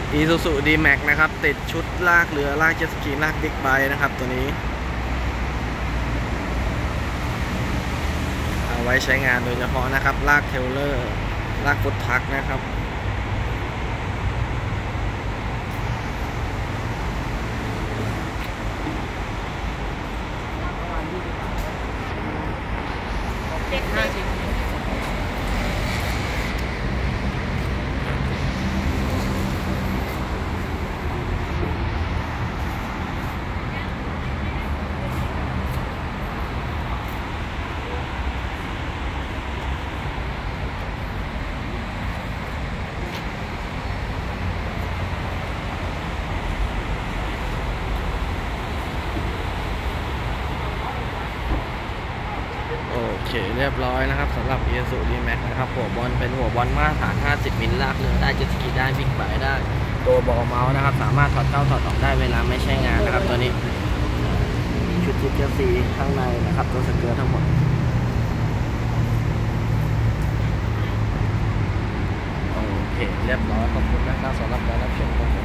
Isuzu D-Max นะครับติดชุดลากเรือลากเจ็ตสกีลากบิ๊กไบค์นะครับตัวนี้เอาไว้ใช้งานโดยเฉพาะนะครับลากเทรลเลอร์ลากฟุตทรัคนะครับโอเคเรียบร้อยนะครับสำหรับ Isuzu D-Max นะครับหัวบอลเป็นหัวบอลมาตรฐาน50 มิลลากเรือได้เจ็ตสกีได้บิ๊กไบค์ได้ตัวบอลเมาส์นะครับสามารถถอดเข้าถอดออกได้เวลาไม่ใช้งานนะครับตัวนี้มีชุดจิ๊บเจลซีข้างในนะครับตัวสเกิร์ตทั้งหมดโอเคเรียบร้อยขอบคุณนะครับสำหรับการรับชม